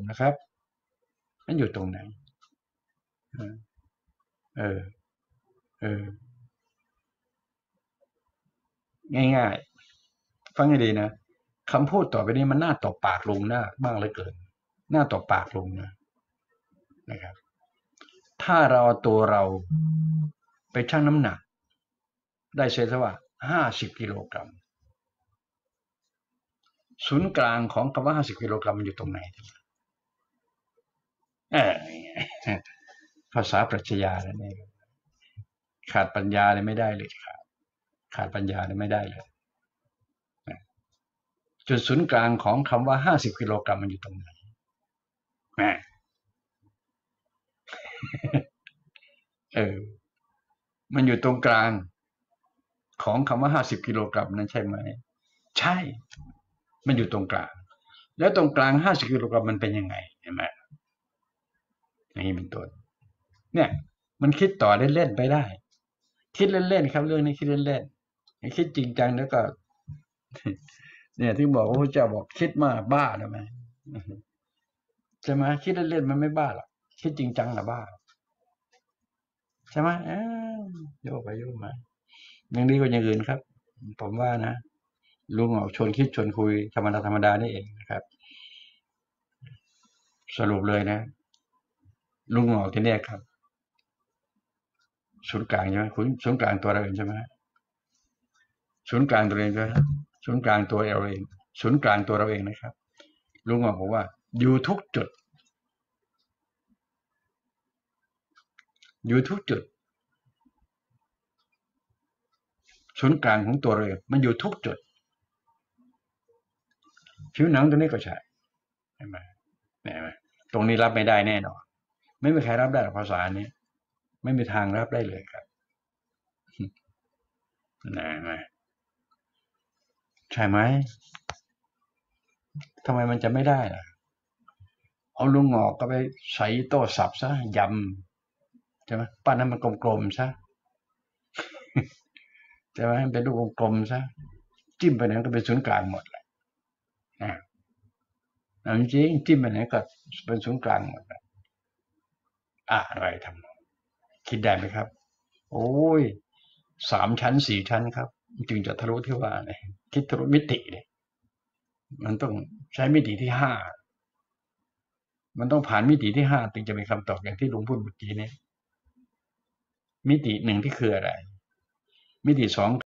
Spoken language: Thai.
นะครับมันอยู่ตรงไหนเออเออง่ายๆฟังให้ดีนะคำพูดต่อไปนี้มันน่าตบปากลุงน่าบ้างเหลือเกินน่าตบปากลุงนะครับถ้าเราตัวเราไปชั่งน้ำหนักได้เสียว่า50 กิโลกรัมศูนย์กลางของคำว่า50 กิโลกรัมมันอยู่ตรงไหนเออภาษาปรัชญาแล้วเนี่ยขาดปัญญาเลยไม่ได้เลยขาดปัญญาเลยไม่ได้เลยจุดศูนย์กลางของคำว่า50 กิโลกรัมมันอยู่ตรงไหนเออมันอยู่ตรงกลางของคำว่า50 กิโลกรัมนั้นใช่ไหมใช่มันอยู่ตรงกลางแล้วตรงกลาง50 กิโลกรัมมันเป็นยังไงเห็นไหมอย่างนี้เป็นต้นเนี่ยมันคิดต่อเล่นๆไปได้คิดเล่นๆครับเรื่องนี้คิดเล่นๆคิดจริงจังแล้วก็เนี่ยที่บอกว่าพระเจ้าบอกคิดมากบ้าใช่ไหมใช่ไหมคิดเล่นๆมันไม่บ้าหรอกคิดจริงจังอะบ้าใช่ไหมโยกไปโยกมายังดีกว่าอย่างอื่นครับผมว่านะลุงออกชวนคิดชวนคุยธรรมดานี่เองนะครับสรุปเลยนะลุงออกที่นี่ครับศูนย์กลางใช่ไหมคุณศูนย์กลางตัวเราเองใช่ไหมศูนย์กลางตัวเองใช่ไหมศูนย์กลางตัวเราเองศูนย์กลางตัวเราเองนะครับลุงออกบอกว่าอยู่ทุกจุดอยู่ทุกจุดศูนย์กลางของตัวเราเองมันอยู่ทุกจุดผิวหนังตัวนี้ก็ใช่เห็นไหมเห็นไหมตรงนี้รับไม่ได้แน่นอนไม่มีใครรับได้หรอกภาษานี้ไม่มีทางรับได้เลยครับนะใช่ไหมทำไมมันจะไม่ได้ล่ะเอาลุงงอกก็ไปใส่โต้สับซะยำใช่ไหมปั้นให้มันกลมๆซะใช่ไหมเป็นลูกกลมๆซะจิ้มไปไหนก็เป็นศูนย์กลางหมดเลยนะจริงจิ้มไปไหนก็เป็นศูนย์กลางหมดเลยอะไรทำคิดได้ไหมครับโอ้ย3 ชั้น4 ชั้นครับจึงจะทะลุที่ว่าเนี่ยคิดทะลุมิติเนี่ยมันต้องใช้มิติที่ห้ามันต้องผ่านมิติที่ห้าถึงจะเป็นคำตอบอย่างที่ลุงพูดเมื่อกี้นี้มิติหนึ่งที่คืออะไรมิติสอง